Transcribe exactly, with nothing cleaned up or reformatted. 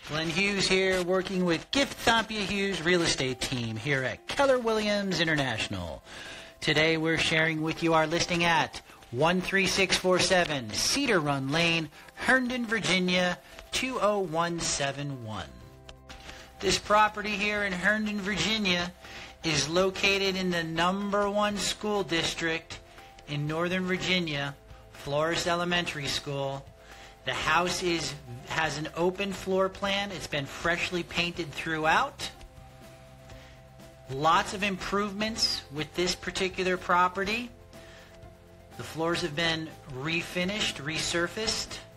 Glenn Hughes here, working with Gift Thampia Hughes Real Estate Team here at Keller Williams International. Today we're sharing with you our listing at one three six four seven Cedar Run Lane, Herndon, Virginia, two oh one seven one. This property here in Herndon, Virginia is located in the number one school district in Northern Virginia, Flores Elementary School. The house is has an open floor plan. It's been freshly painted throughout. Lots of improvements with this particular property. The floors have been refinished, resurfaced.